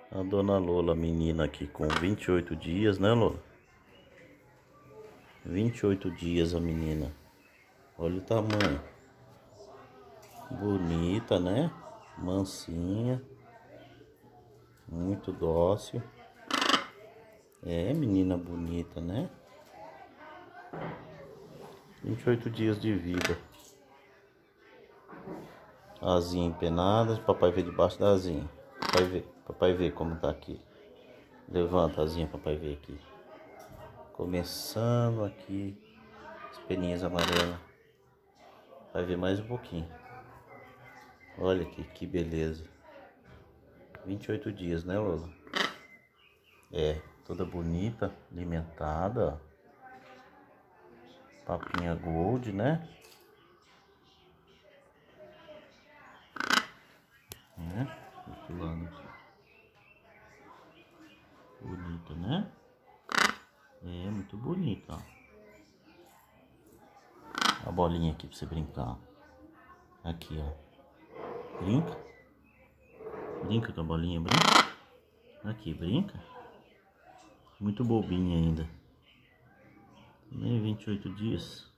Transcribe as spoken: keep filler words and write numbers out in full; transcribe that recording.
A dona Lola, menina aqui com vinte e oito dias, né, Lola? vinte e oito dias a menina. Olha o tamanho. Bonita, né? Mansinha. Muito dócil. É, menina bonita, né? vinte e oito dias de vida. Asinha empenada. Papai vê debaixo da asinha. Papai vê, papai vê como tá aqui. Levanta a asinha, papai vê aqui. Começando aqui. As peninhas amarelas. Vai ver mais um pouquinho. Olha aqui, que beleza. vinte e oito dias, né, Lola? É, toda bonita, alimentada. Papinha gold, né? É, desse lado aqui. Bonita, né? É, muito bonita, ó. A bolinha aqui pra você brincar. Aqui, ó. Brinca? Brinca com a bolinha, brinca? Aqui, brinca? Muito bobinha ainda. Nem vinte e oito dias.